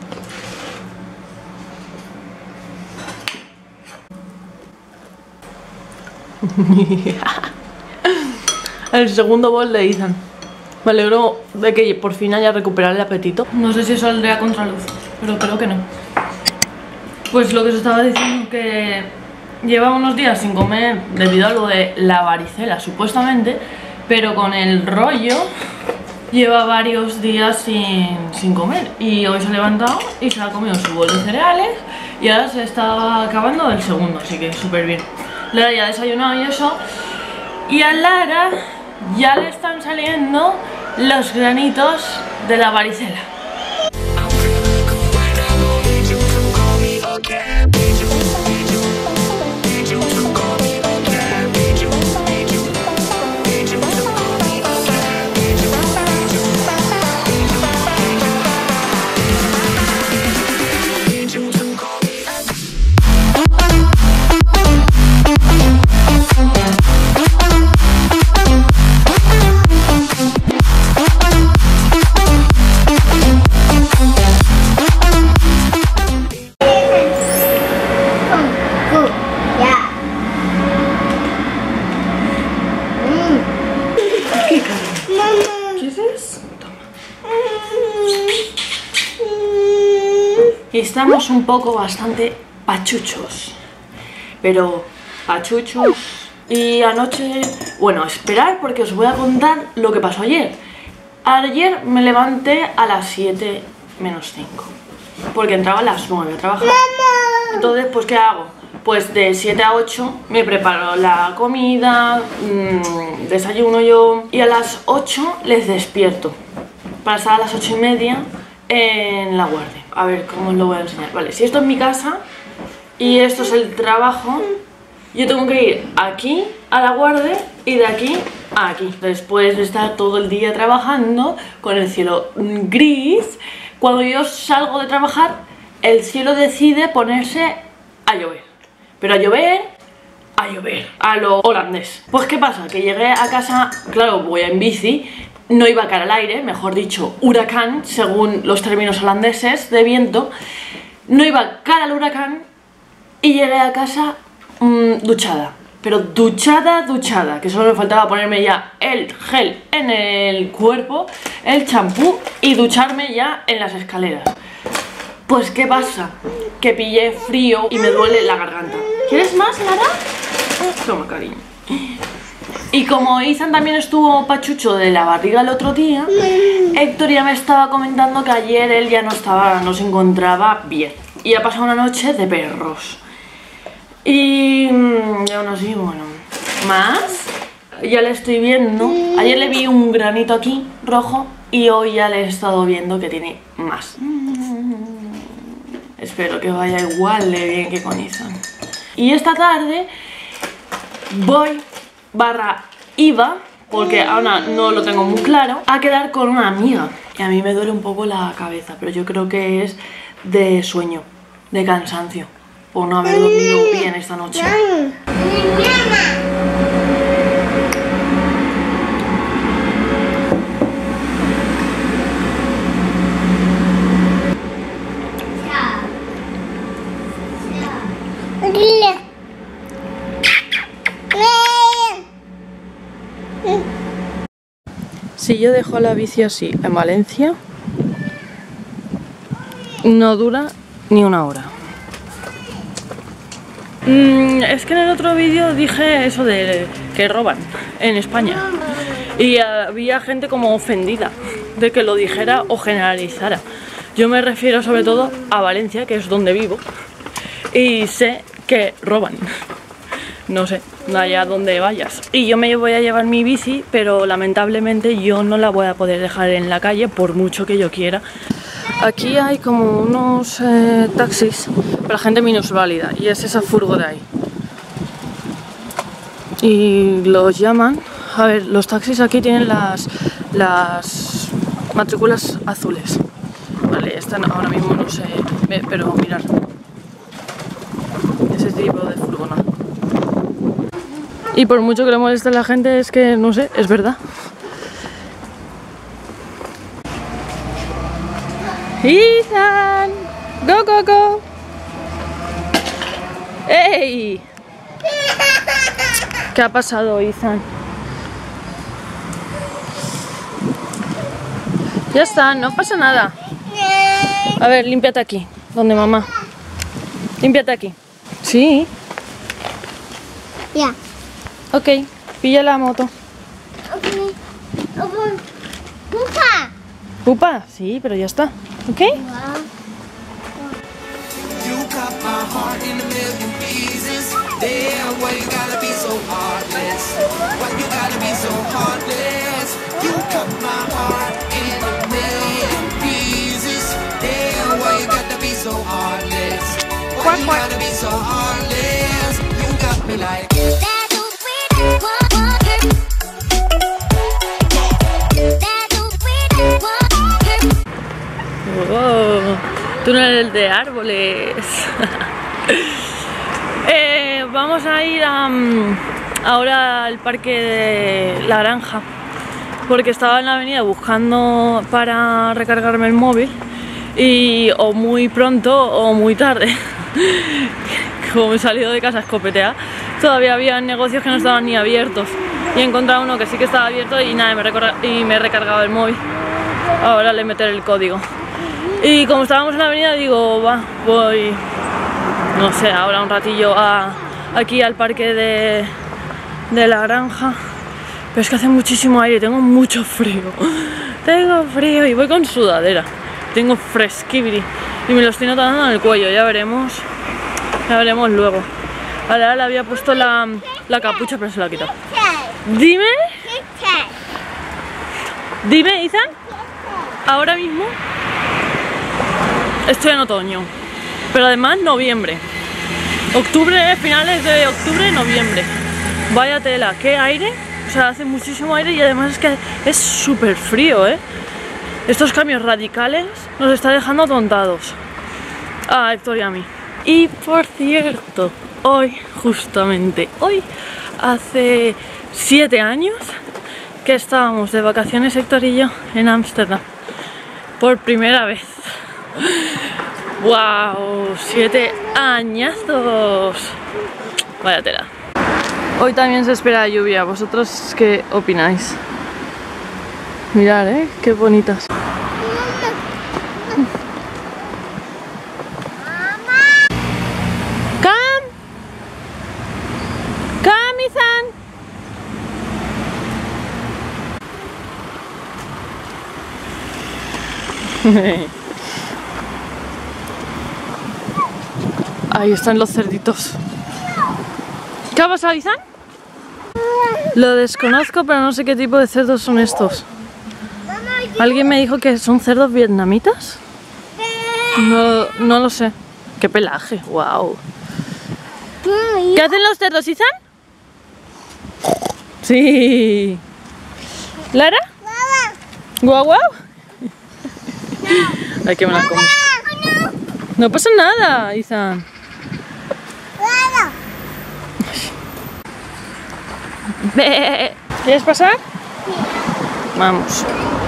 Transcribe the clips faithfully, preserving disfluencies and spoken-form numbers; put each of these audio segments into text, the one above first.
El segundo bol de Ethan. Me alegro de que por fin haya recuperado el apetito. No sé si saldré a contraluz, pero creo que no. Pues lo que os estaba diciendo, que lleva unos días sin comer debido a lo de la varicela, supuestamente, pero con el rollo lleva varios días sin, sin comer. Y hoy se ha levantado y se ha comido su bol de cereales y ahora se está acabando el segundo, así que súper bien. Lara ya ha desayunado y eso. Y a Lara ya le están saliendo los granitos de la varicela. Estamos un poco bastante pachuchos, pero pachuchos. Y anoche, bueno, esperar porque os voy a contar lo que pasó ayer. Ayer me levanté a las siete menos cinco, porque entraba a las nueve a trabajar. Entonces, pues ¿qué hago? Pues de siete a ocho me preparo la comida, mmm, desayuno yo, y a las ocho les despierto para estar a las ocho y media en la guardia. A ver, ¿cómo os lo voy a enseñar? Vale, si esto es mi casa y esto es el trabajo, yo tengo que ir aquí a la guardia y de aquí a aquí. Después de estar todo el día trabajando con el cielo gris, cuando yo salgo de trabajar, el cielo decide ponerse a llover. Pero a llover, a llover, a lo holandés. Pues ¿qué pasa? Que llegué a casa, claro, voy en bici, no iba cara al aire, mejor dicho, huracán, según los términos holandeses de viento. No iba cara al huracán y llegué a casa mmm, duchada. Pero duchada, duchada, que solo me faltaba ponerme ya el gel en el cuerpo, el champú y ducharme ya en las escaleras. Pues ¿qué pasa? Que pillé frío y me duele la garganta. ¿Quieres más, Lara? Toma, cariño. Y como Ethan también estuvo pachucho de la barriga el otro día, Héctor ya me estaba comentando que ayer él ya no estaba, no se encontraba bien. Y ha pasado una noche de perros. Y, y aún así, bueno, más, ya le estoy viendo. Ayer le vi un granito aquí, rojo, y hoy ya le he estado viendo que tiene más. Espero que vaya igual de bien que con Ethan. Y esta tarde voy barra iba, porque ahora no lo tengo muy claro, a quedar con una amiga. Y a mí me duele un poco la cabeza, pero yo creo que es de sueño, de cansancio, por no haber dormido bien esta noche. Si yo dejo la bici así en Valencia, no dura ni una hora. Mm, es que en el otro vídeo dije eso de que roban en España. Y había gente como ofendida de que lo dijera o generalizara. Yo me refiero sobre todo a Valencia, que es donde vivo, y sé que roban. No sé, allá donde vayas. Y yo me voy a llevar mi bici, pero lamentablemente yo no la voy a poder dejar en la calle por mucho que yo quiera. Aquí hay como unos eh, taxis para gente minusválida y es esa furgo de ahí. Y los llaman, a ver, los taxis aquí tienen las, las matrículas azules. Vale, están ahora mismo, no sé, pero mirad. Ese tipo de furgona. Y por mucho que le moleste a la gente, es que, no sé, es verdad. ¡Ethan! Go, go, go. ¡Ey! ¿Qué ha pasado, Ethan? Ya está, no pasa nada. A ver, límpiate aquí, donde mamá. Límpiate aquí. Sí. Ya. Yeah. Ok, pilla la moto. Ok. Pupa. Pupa, sí, pero ya está. Ok. Wow. Quack, quack. Oh, túnel de árboles. eh, vamos a ir a, um, ahora al parque de La Granja, porque estaba en la avenida buscando para recargarme el móvil y o muy pronto o muy tarde. Como he salido de casa escopeteada, todavía había negocios que no estaban ni abiertos y he encontrado uno que sí que estaba abierto y nada, me, y me he recargado el móvil. Ahora le meteré el código. Y como estábamos en la avenida, digo, va, voy, no sé, ahora un ratillo a, aquí al parque de, de La Granja. Pero es que hace muchísimo aire, tengo mucho frío. Tengo frío y voy con sudadera. Tengo fresquibri y me lo estoy notando en el cuello, ya veremos. Ya veremos luego. Ahora le había puesto la, la capucha, pero se la ha quitado. Dime. Dime, Ethan. Ahora mismo estoy en otoño, pero además noviembre. Octubre, finales de octubre, noviembre. Vaya tela, qué aire. O sea, hace muchísimo aire y además es que es súper frío, ¿eh? Estos cambios radicales nos está dejando tontados. A Héctor y a mí. Y por cierto, hoy, justamente hoy, hace siete años que estábamos de vacaciones Héctor y yo en Ámsterdam. Por primera vez. ¡Wow! ¡Siete añazos! Vaya tela. Hoy también se espera lluvia. ¿Vosotros qué opináis? Mirad, ¿eh? ¡Qué bonitas! ¡Come! ¡Come, Ethan! Ahí están los cerditos. ¿Qué ha pasado, Ethan? Lo desconozco, pero no sé qué tipo de cerdos son estos. ¿Alguien me dijo que son cerdos vietnamitas? No, no lo sé. ¡Qué pelaje! ¡Wow! ¿Qué hacen los cerdos, Ethan? Sí. ¿Lara? ¿Guau, guau? Ay, que me la como. No pasa nada, Ethan. ¿Quieres pasar? Sí. Vamos.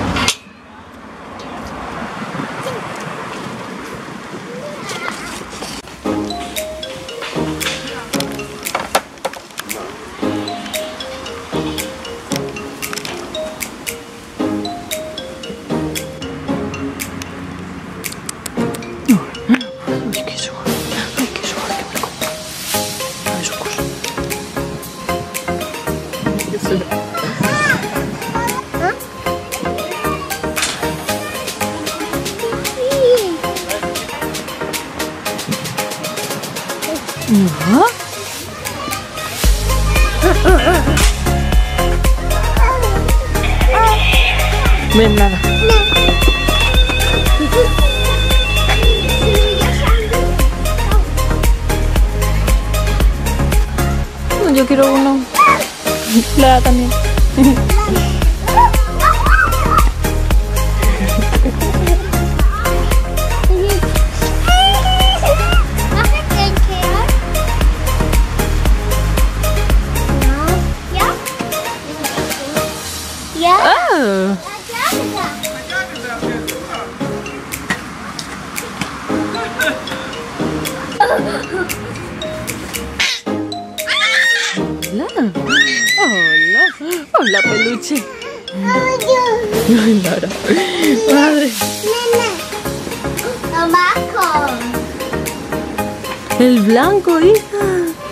¿No? Ven, nada. Yo quiero uno. Clara también. Oh. Hola. Hola. Hola, peluche. Ay, Lara. Madre. El blanco, hija.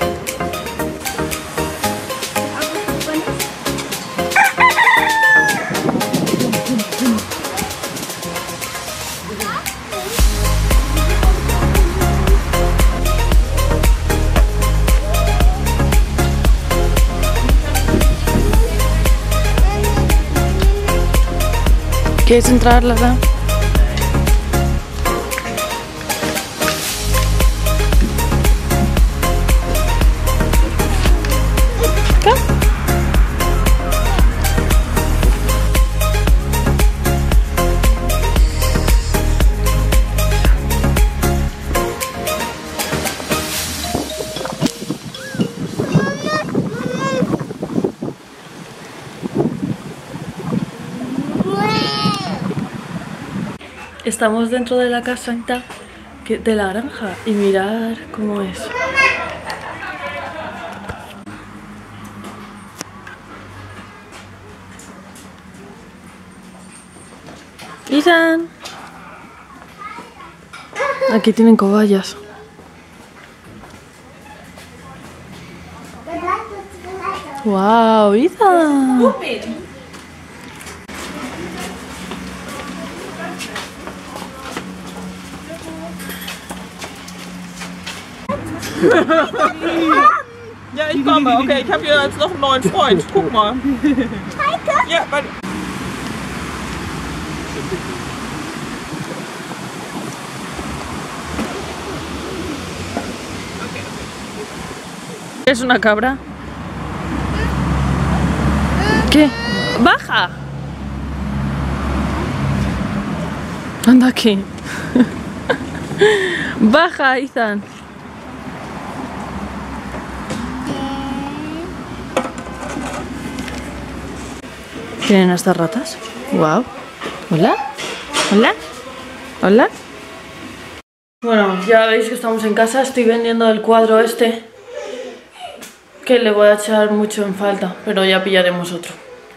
¿Quieres entrar, Lara? ¿Qué? Estamos dentro de la casa de la granja y mirar cómo es. Ethan. Aquí tienen cobayas. Wow, Ethan. Ja, ich komme. Okay, ich habe hier jetzt noch einen neuen Freund. Guck mal. Ja, weil ¿Es una cabra? ¿Qué? ¡Baja! Anda aquí. Baja, Ethan. ¿Tienen estas ratas? Wow. Hola. Hola. Hola. Bueno, ya veis que estamos en casa. Estoy vendiendo el cuadro este, que le voy a echar mucho en falta, pero ya pillaremos otro.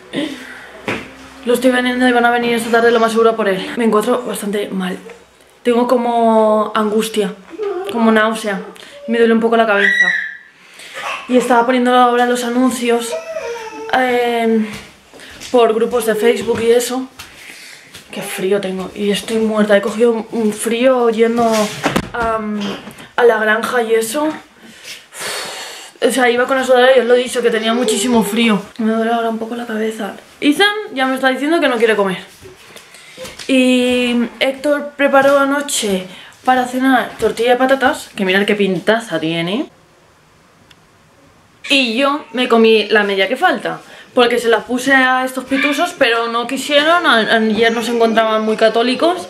Lo estoy vendiendo y van a venir esta tarde lo más seguro por él. Me encuentro bastante mal. Tengo como angustia, como náusea. Me duele un poco la cabeza. Y estaba poniendo ahora los anuncios eh, por grupos de Facebook y eso. Qué frío tengo. Y estoy muerta. He cogido un frío yendo um, a la granja y eso. O sea, iba con la sudadera y os lo he dicho, que tenía muchísimo frío. Me duele ahora un poco la cabeza. Ethan ya me está diciendo que no quiere comer. Y Héctor preparó anoche para cenar tortilla de patatas, que mirad qué pintaza tiene. Y yo me comí la media que falta, porque se las puse a estos pitusos, pero no quisieron. Ayer no se encontraban muy católicos.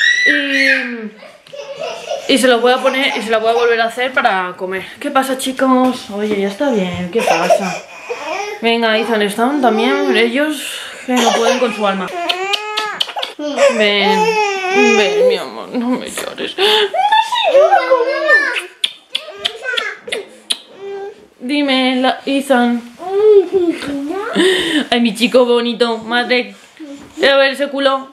Y, y se los voy a poner y se las voy a volver a hacer para comer. ¿Qué pasa, chicos? Oye, ya está bien, ¿qué pasa? Venga, Ethan, están también ellos que no pueden con su alma. Ven, ven, mi amor, no me llores. Dime, la, Ethan. Ay, mi chico bonito, madre. A ver ese culo.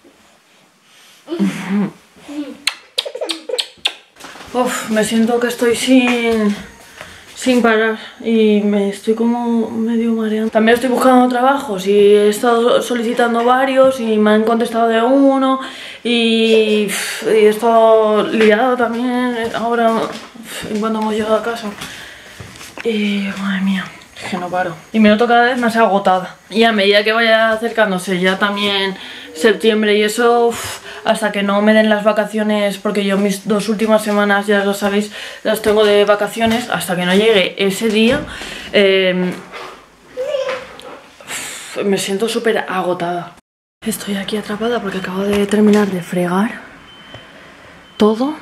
Uf, me siento que estoy sin, sin parar y me estoy como medio mareando. También estoy buscando trabajos y he estado solicitando varios y me han contestado de uno y, y he estado liado también ahora en cuando hemos llegado a casa. Y madre mía, es que no paro. Y me noto cada vez más agotada. Y a medida que vaya acercándose ya también septiembre y eso, uf, hasta que no me den las vacaciones, porque yo mis dos últimas semanas, ya lo sabéis, las tengo de vacaciones, hasta que no llegue ese día, eh, uf, me siento súper agotada. Estoy aquí atrapada porque acabo de terminar de fregar todo.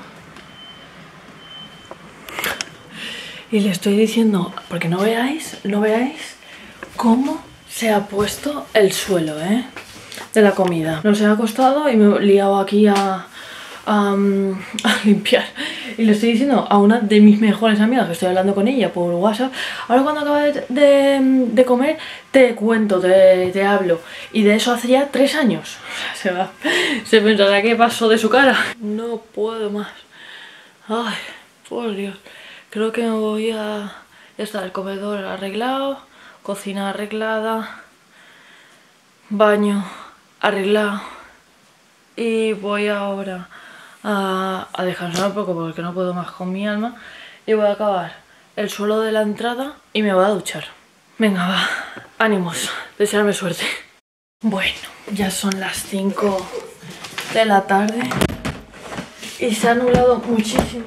Y le estoy diciendo, porque no veáis, no veáis cómo se ha puesto el suelo, ¿eh? De la comida. Nos he acostado y me he liado aquí a, um, a limpiar. Y le estoy diciendo a una de mis mejores amigas, que estoy hablando con ella por WhatsApp, ahora cuando acabe de, de, de comer te cuento, te, te hablo. Y de eso hace ya tres años. Se va, se pensará que pasó de su cara. No puedo más. Ay, por Dios. Creo que me voy a... Ya está, el comedor arreglado, cocina arreglada, baño arreglado. Y voy ahora a, a descansar un poco porque no puedo más con mi alma. Y voy a acabar el suelo de la entrada y me voy a duchar. Venga, va, ánimos, desearme suerte. Bueno, ya son las cinco de la tarde y se ha nublado muchísimo.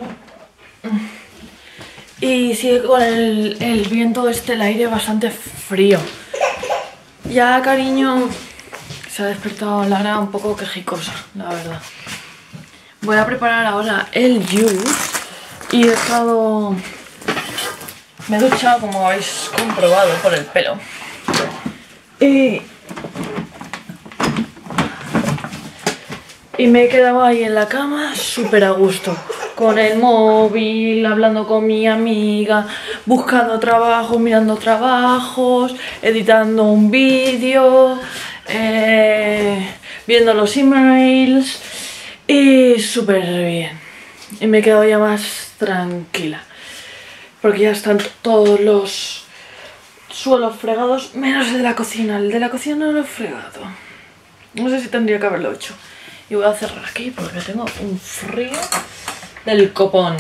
Y sigue con el, el viento este, el aire bastante frío. Ya, cariño, se ha despertado Lara un poco quejicosa, la verdad. Voy a preparar ahora el juice y he estado... Me he duchado, como habéis comprobado, por el pelo. Y... Y me he quedado ahí en la cama súper a gusto. Con el móvil, hablando con mi amiga, buscando trabajo, mirando trabajos, editando un vídeo, eh, viendo los emails y súper bien. Y me he quedado ya más tranquila porque ya están todos los suelos fregados, menos el de la cocina. El de la cocina no lo he fregado. No sé si tendría que haberlo hecho. Y voy a cerrar aquí porque tengo un frío del copón.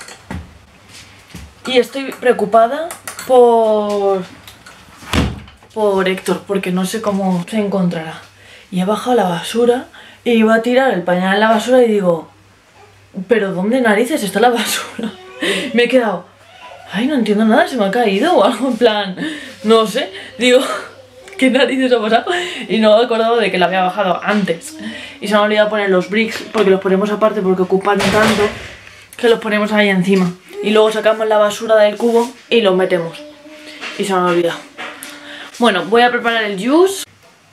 Y estoy preocupada por por Héctor, porque no sé cómo se encontrará. Y he bajado la basura y iba a tirar el pañal en la basura y digo, ¿pero dónde narices está la basura? Me he quedado, ay, no entiendo nada, se me ha caído o algo, en plan, no sé. Digo, ¿qué narices ha pasado? Y no me he acordado de que la había bajado antes. Y se me ha olvidado poner los bricks porque los ponemos aparte porque ocupan tanto que los ponemos ahí encima. Y luego sacamos la basura del cubo y los metemos. Y se me ha olvidado. Bueno, voy a preparar el juice.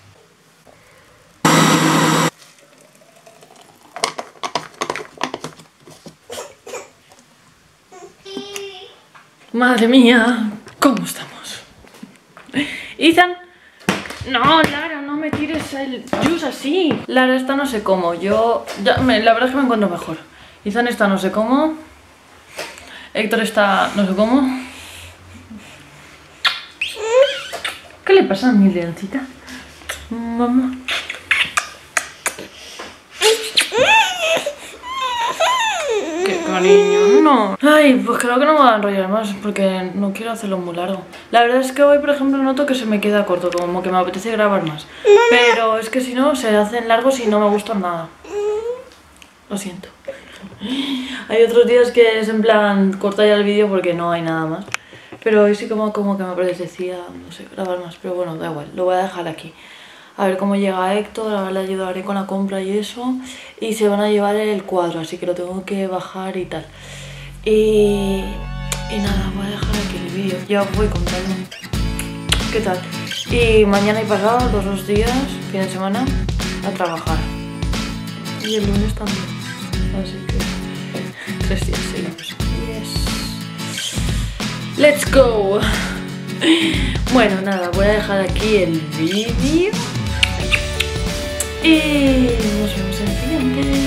Madre mía, ¿cómo estamos? Ethan, no, Lara, no me tires el juice así. Lara está no sé cómo, yo ya me, la verdad es que me encuentro mejor. Ethan está no sé cómo. Héctor está no sé cómo. ¿Qué le pasa a mi leoncita? Mamá. Qué cariño, no. Ay, pues creo que no me voy a enrollar más porque no quiero hacerlo muy largo. La verdad es que hoy, por ejemplo, noto que se me queda corto, como que me apetece grabar más. Pero es que si no, se hacen largos y no me gustan nada. Lo siento. Hay otros días que es en plan, corta ya el vídeo porque no hay nada más. Pero hoy sí como, como que me apetecía, no sé, grabar más. Pero bueno, da igual, lo voy a dejar aquí. A ver cómo llega Héctor, ahora le ayudaré con la compra y eso. Y se van a llevar el cuadro, así que lo tengo que bajar y tal. Y, y nada, voy a dejar aquí el vídeo. Ya os voy contando qué tal. Y mañana y pasado, los dos días, fin de semana, a trabajar. Y el lunes también. Así que tres días seguimos. Yes. Let's go. Bueno, nada, voy a dejar aquí el vídeo. Y nos vemos en el siguiente.